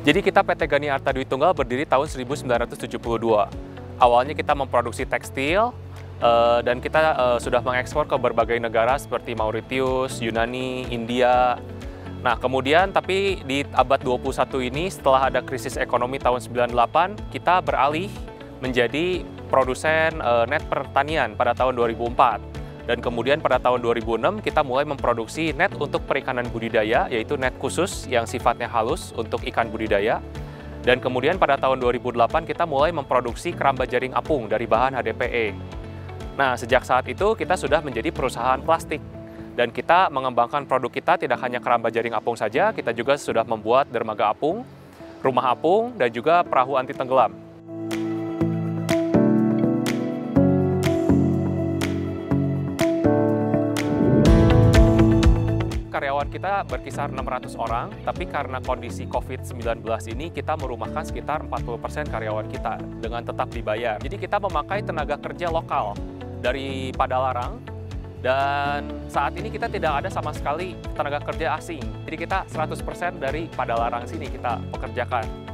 Jadi kita PT Gani Arta Dwi Tunggal berdiri tahun 1972. Awalnya kita memproduksi tekstil, dan kita sudah mengekspor ke berbagai negara seperti Mauritius, Yunani, India. Nah, kemudian tapi di abad 21 ini setelah ada krisis ekonomi tahun 98, kita beralih menjadi produsen net pertanian pada tahun 2004. Dan kemudian pada tahun 2006 kita mulai memproduksi net untuk perikanan budidaya, yaitu net khusus yang sifatnya halus untuk ikan budidaya. Dan kemudian pada tahun 2008 kita mulai memproduksi keramba jaring apung dari bahan HDPE. Nah, sejak saat itu kita sudah menjadi perusahaan plastik. Dan kita mengembangkan produk kita tidak hanya keramba jaring apung saja, kita juga sudah membuat dermaga apung, rumah apung, dan juga perahu anti tenggelam. Karyawan kita berkisar 600 orang, tapi karena kondisi COVID-19 ini kita merumahkan sekitar 40% karyawan kita dengan tetap dibayar. Jadi kita memakai tenaga kerja lokal dari Padalarang, dan saat ini kita tidak ada sama sekali tenaga kerja asing. Jadi kita 100% dari Padalarang sini kita pekerjakan.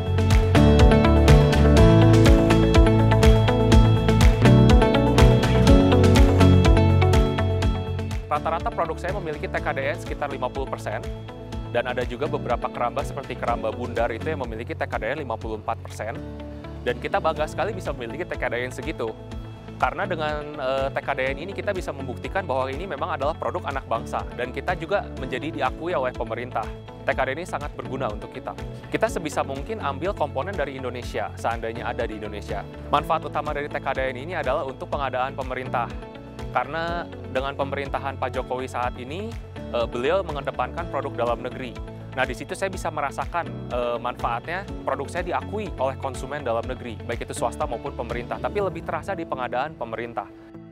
Rata-rata produk saya memiliki TKDN sekitar 50%, dan ada juga beberapa keramba seperti keramba bundar itu yang memiliki TKDN 54%, dan kita bangga sekali bisa memiliki TKDN segitu. Karena dengan TKDN ini kita bisa membuktikan bahwa ini memang adalah produk anak bangsa, dan kita juga menjadi diakui oleh pemerintah. TKDN ini sangat berguna untuk kita. Kita sebisa mungkin ambil komponen dari Indonesia, seandainya ada di Indonesia. Manfaat utama dari TKDN ini adalah untuk pengadaan pemerintah. Karena dengan pemerintahan Pak Jokowi saat ini, beliau mengedepankan produk dalam negeri. Nah, di situ saya bisa merasakan manfaatnya, produk saya diakui oleh konsumen dalam negeri, baik itu swasta maupun pemerintah, tapi lebih terasa di pengadaan pemerintah.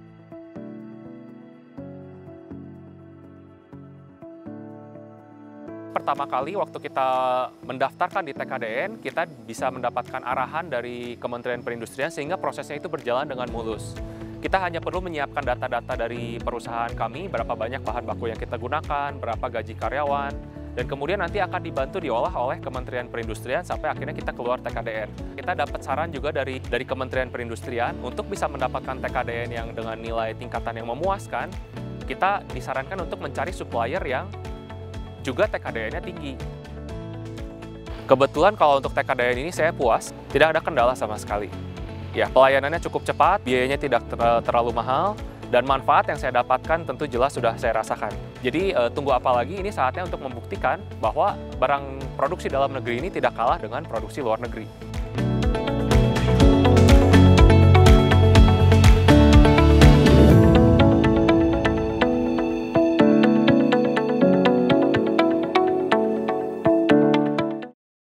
Pertama kali waktu kita mendaftarkan di TKDN, kita bisa mendapatkan arahan dari Kementerian Perindustrian sehingga prosesnya itu berjalan dengan mulus. Kita hanya perlu menyiapkan data-data dari perusahaan kami, berapa banyak bahan baku yang kita gunakan, berapa gaji karyawan, dan kemudian nanti akan dibantu diolah oleh Kementerian Perindustrian sampai akhirnya kita keluar TKDN. Kita dapat saran juga dari Kementerian Perindustrian untuk bisa mendapatkan TKDN yang dengan nilai tingkatan yang memuaskan. Kita disarankan untuk mencari supplier yang juga TKDN-nya tinggi. Kebetulan kalau untuk TKDN ini saya puas, tidak ada kendala sama sekali. Ya, pelayanannya cukup cepat, biayanya tidak terlalu mahal, dan manfaat yang saya dapatkan tentu jelas sudah saya rasakan. Jadi tunggu apa lagi, ini saatnya untuk membuktikan bahwa barang produksi dalam negeri ini tidak kalah dengan produksi luar negeri.